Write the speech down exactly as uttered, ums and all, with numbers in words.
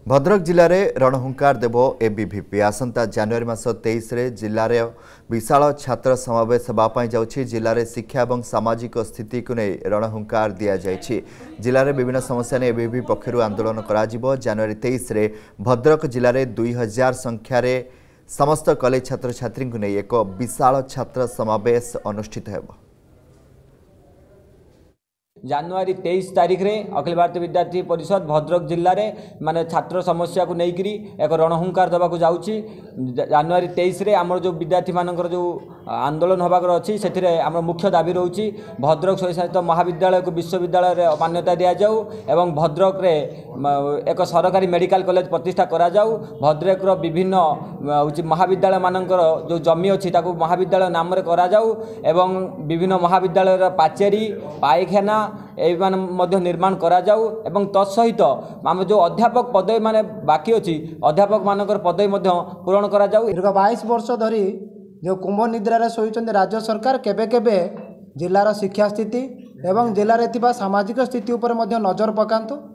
भद्रक जिले में रणहुंकार देव एबीवीपी आसंता जनवरी मास तेईस रे जिले में विशाल छात्र समावेश होगापाई जाउछि। जिले में शिक्षा और सामाजिक स्थिति को नहीं रणहुंकार दि जाइछि। जिले में विभिन्न समस्या ने एबीवीपी पक्षरु आंदोलन करा जिवो। जनवरी तेईस रे भद्रक जिले में दुई हजार संख्यार समस्त कॉलेज छात्र छात्री को नहीं एक विशाल छात्र समावेश अनुष्ठित हेबो। जनवरी तेईस तारीख रे अखिल भारतीय विद्यार्थी परिषद भद्रक जिले में माने छात्र समस्या को लेकर एक रणहुंकार देवाक जाऊँगी। जनवरी तेईस रे आमर जो विद्यार्थी मानकर जो आंदोलन होबाकर अच्छी से आम मुख्य दाबी रोचे भद्रक स्वयंशासित महाविद्यालय को विश्वविद्यालय मान्यता दि जाऊ एवं भद्रक रे एक सरकारी मेडिकल कॉलेज प्रतिष्ठा करा जाऊ। भद्रक रो विभिन्न महाविद्यालय मानकर जो जमी अच्छी ताकू महाविद्यालय नाम रे करा जाऊ एवं विभिन्न महाविद्यालय पाचेरी पायखाना एवं निर्माण करा जाऊ एवं तत्सहित आम जो अध्यापक पदवी माने बाकी अच्छी अध्यापक मानकर पदवी पूरण करा जाऊ। दीर्घ बाईस वर्ष धरी जो कुंभ निद्रा शोचंती राज्य सरकार केबे केबे जिलार शिक्षा स्थिति एवं जिले में सामाजिक स्थिति उपर नजर पकांतु।